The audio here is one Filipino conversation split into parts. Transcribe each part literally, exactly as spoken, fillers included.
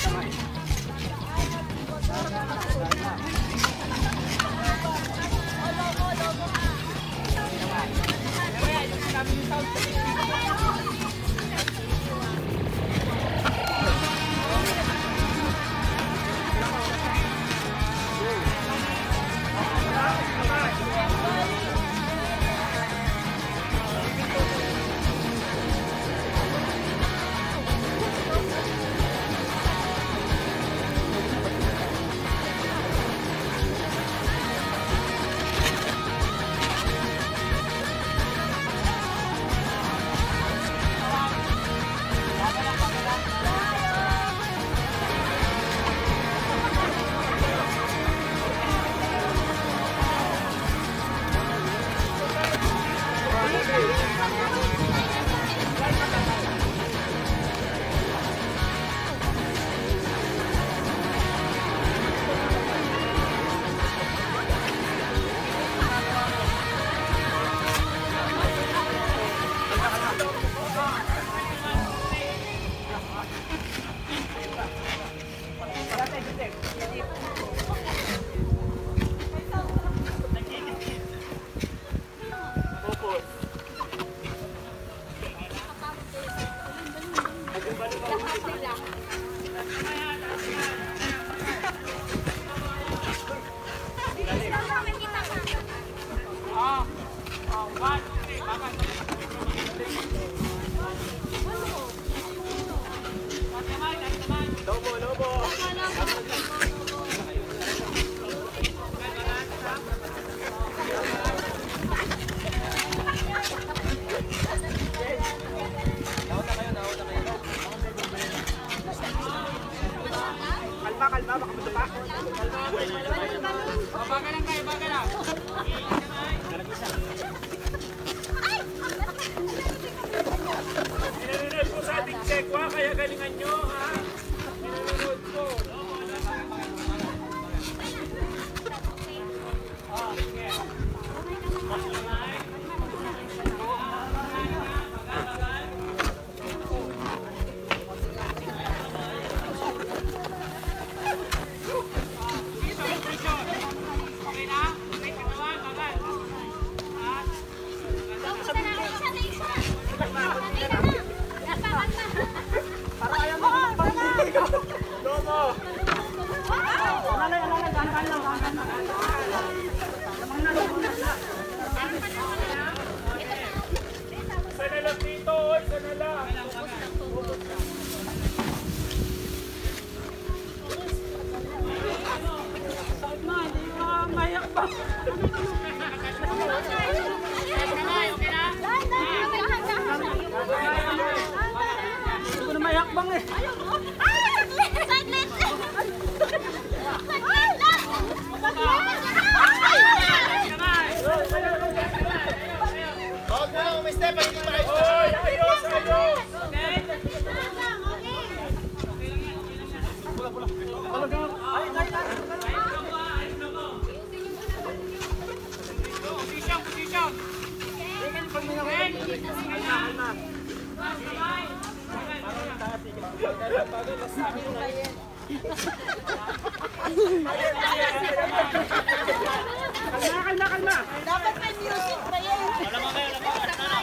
Kalma, kalma. Dapat may music pa yan. Wala mo kayo, wala mo.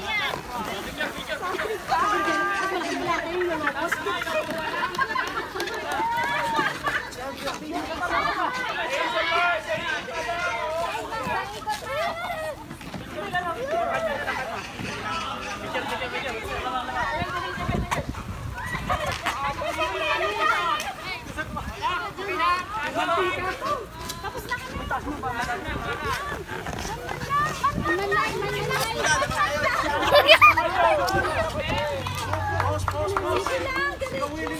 Picture, picture. Tapos na kami. Manlay, manlay. Pause, pause, pause. Sige lang, ganun.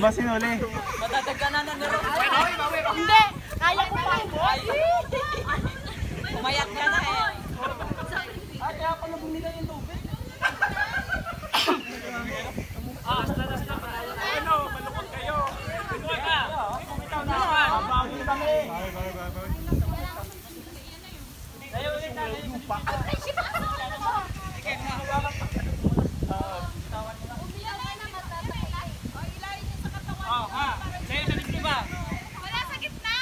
ba sinuli? Matadagkanan na nero. Hindi! Kaya ko pa! Umayat ka na eh. Ay, kaya pala bumila yung tubig. Ah, basta na sila. Ano, malukot kayo. Bumitaw na. Bumitaw na. Babawi kami. Tayo ulit natin. Oh, ha. Tayo na dito ba? Wala sa gitna!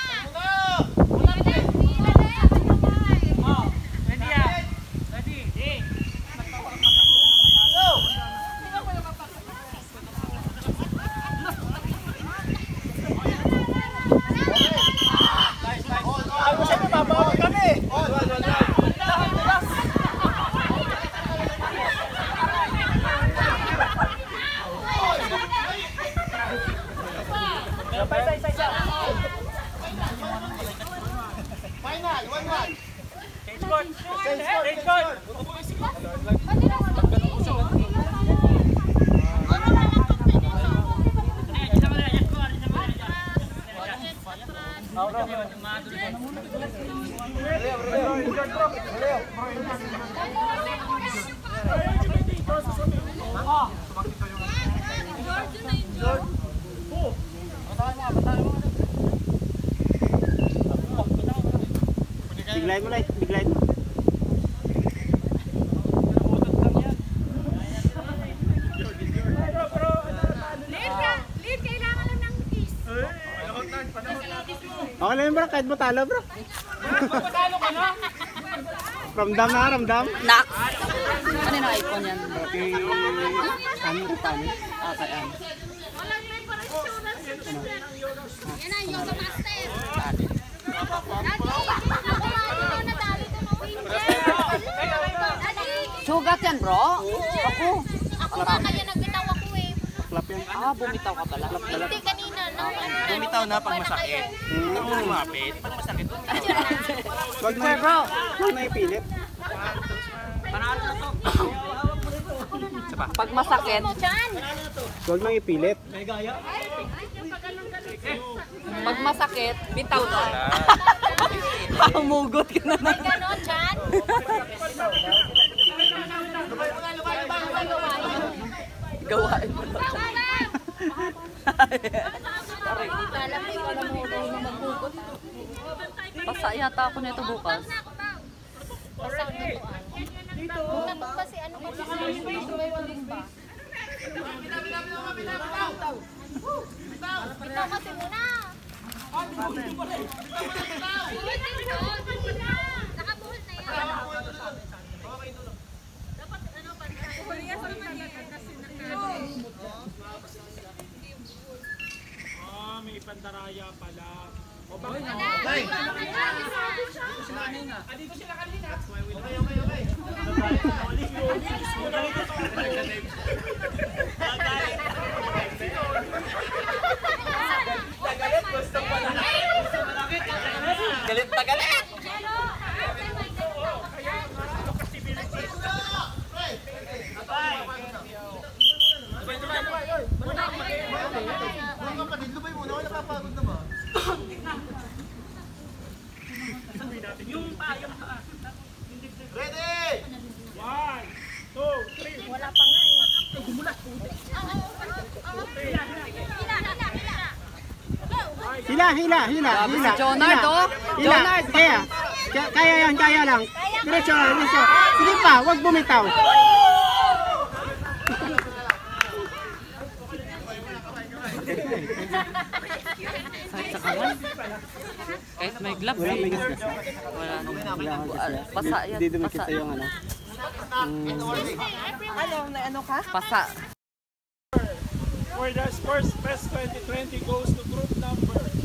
Oh, ready ah. Ready. Hey. Ako siya mababawi kami. Final, one one. Change court. Change court. Biglayin mo lang, biglayin mo. Lead ka! Lead! Kailangan lang ng kiss! Okay lang yun bro, kahit matalo bro. Patalo ka na. Ramdam na, ramdam. Nak! Ano na iPhone yan? Okay. Ano ko paano? Ah, kaya ano? Walang preparation na student. Yan ang yoga master. Sugat yan bro? Ako? Ako nga kaya nagbitaw ako eh. Clap yan. Ah, bumitaw ka pala. Hindi kanina, no? Bumitaw na pag masakit. Pag lumapit, pag masakit. Wag na bro. Wag na ipilit. Panalo na to. Pag masakit, Wag na ipilit. pag masakit, bitaw na. Pahumugot ka na na. Ganon, Chan? Gawain mo to. Alam mo, ikaw na mo na maghugot. Pasa yata ako nito bukas. Basta ang natuan. Nato kasi ano kasi sa tuwing ba? Bitaw kasi muna. Nakabuhol na yan. Dapat ano pa? Ah, may pandaraya pala. O ba? Hey! Ah, dito sila kanina. Okay, okay, okay. Galit na galit! Mga kapatid, lubay muna. Wala napapagod naman. Yung pa, yung pa. Ready! One, two, three. Wala pa nga eh. Gumulat po. Hila, hila, hila. Hila, hila, hila, Grabe hila. si Jonard, hila. oh. Hila. Jonard. Kaya. Kaya, kaya yan, kaya lang. Diretso lang, diretso. Sige pa, wag bumitaw. Kahit may gloves Wala may eh. gasgas. Wala naman. Wala akong gasgas. Pasa yan. Hindi dumikit Pasa. sa yung ano. Pasa. For the Sports Fest twenty twenty goes to group number